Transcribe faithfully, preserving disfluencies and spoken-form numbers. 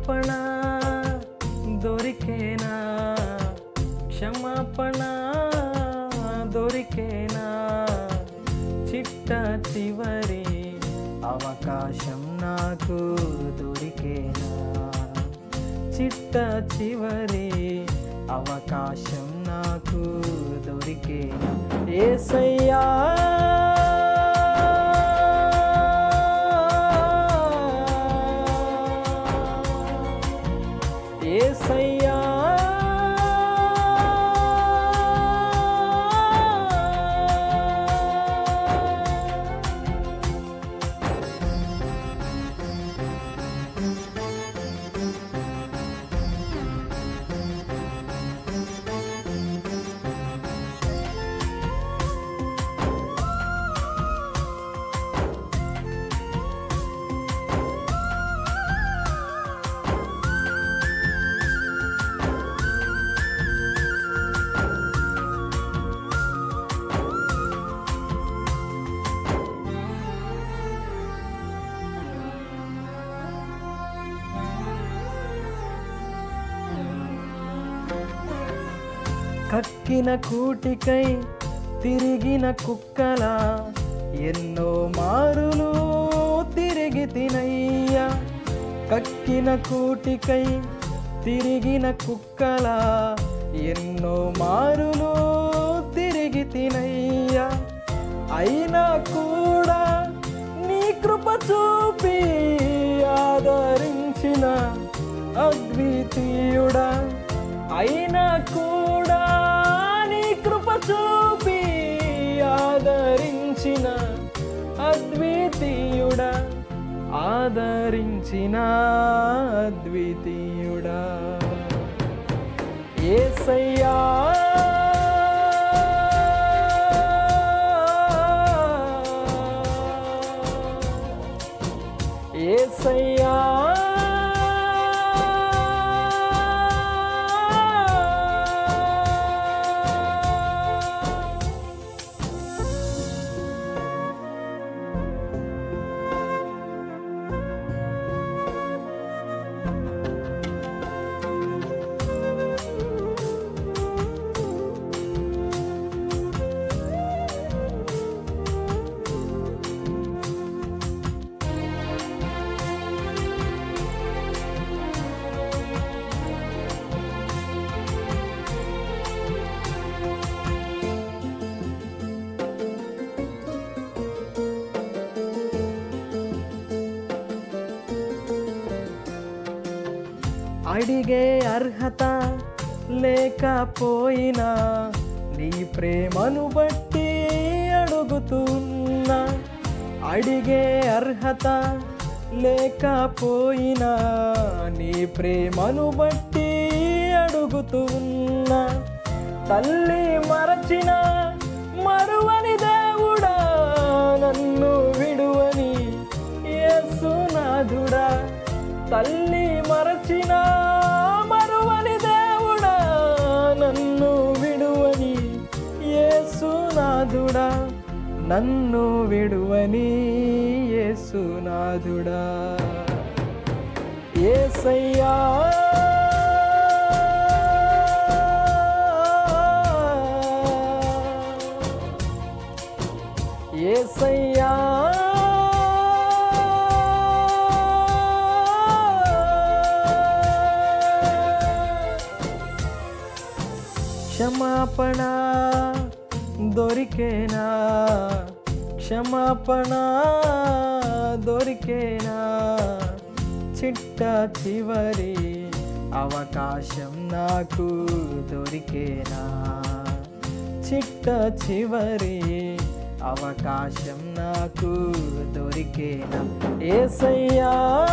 క్షమాపణ దొరికేనా, క్షమాపణ దొరికేనా, చిట్ట చివరి అవకాశం నాకు దొరికేనా, చిట్ట చివరి అవకాశం నాకు దొరికేనా. యేసయ్యా యేసయ్యా కక్కిన కూటికై తిరిగిన కుక్కలా ఎన్నో మారులు తిరిగి తినయ్యా, కక్కిన కూటికై తిరిగిన కుక్కలా ఎన్నో మారులు తిరిగి తినయ్యా. అయినా కూడా నీ కృప చూపి ఆదరించిన అద్వితీయుడా, అయినా కూడా నీ కృప చూపి ఆదరించిన అద్వితీయుడా, ఆదరించిన అద్వితీయుడా. యేసయ్యా యేసయ్యా అడిగే అర్హత లేకపోయినా నీ ప్రేమను బట్టి అడుగుతున్నా, అడిగే అర్హత లేకపోయినా నీ ప్రేమను బట్టి అడుగుతున్నా. తల్లి మరచిన మరువని దేవుడా, నన్ను విడువని యేసునాథుడా, తల్లి మరచిన మరువని దేవుడా, నన్ను విడువని యేసునాథుడా, నన్ను విడువని యేసునాథుడా. యేసయ్యా యేసయ్యా క్షమాపణ దొరికేనా, క్షమాపణ దొరికేనా, చిట్ట చివరి అవకాశం నాకు దొరికేనా, చిట్ట చివరి అవకాశం నాకు దొరికేనా. యేసయ్యా